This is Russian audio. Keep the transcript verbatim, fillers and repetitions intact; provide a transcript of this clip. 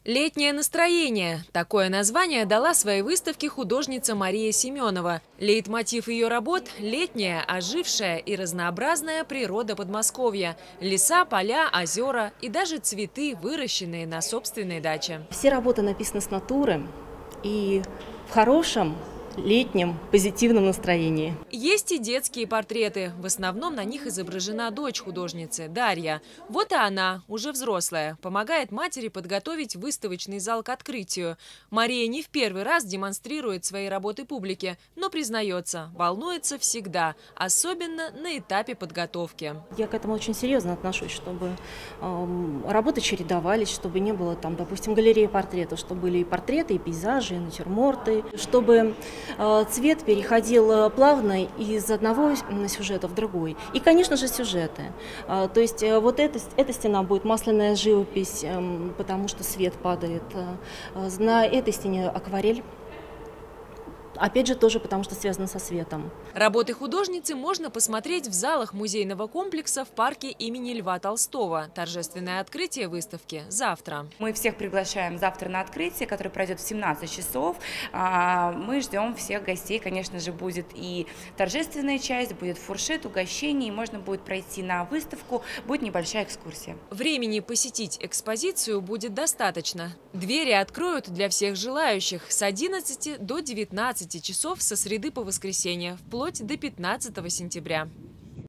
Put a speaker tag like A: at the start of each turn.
A: Летнее настроение. Такое название дала своей выставке художница Мария Семенова. Лейтмотив ее работ – летняя, ожившая и разнообразная природа Подмосковья. Леса, поля, озера и даже цветы, выращенные на собственной даче.
B: Все работы написаны с натуры и в хорошем, летнем, позитивном настроении.
A: Есть и детские портреты. В основном на них изображена дочь художницы, Дарья. Вот и она, уже взрослая, помогает матери подготовить выставочный зал к открытию. Мария не в первый раз демонстрирует свои работы публике, но признается, волнуется всегда, особенно на этапе подготовки.
B: Я к этому очень серьезно отношусь, чтобы э, работы чередовались, чтобы не было там, допустим, галереи портретов, чтобы были и портреты, и пейзажи, и натюрморты, чтобы цвет переходил плавно из одного сюжета в другой. И, конечно же, сюжеты. То есть вот эта, эта стена будет масляная живопись, потому что свет падает. На этой стене акварель. Опять же, тоже потому что связано со светом.
A: Работы художницы можно посмотреть в залах музейного комплекса в парке имени Льва Толстого. Торжественное открытие выставки завтра.
C: Мы всех приглашаем завтра на открытие, которое пройдет в семнадцать часов. Мы ждем всех гостей. Конечно же, будет и торжественная часть, будет фуршет, угощение, и можно будет пройти на выставку, будет небольшая экскурсия.
A: Времени посетить экспозицию будет достаточно. Двери откроют для всех желающих с одиннадцати до девятнадцати часов со среды по воскресенье, вплоть до пятнадцатого сентября.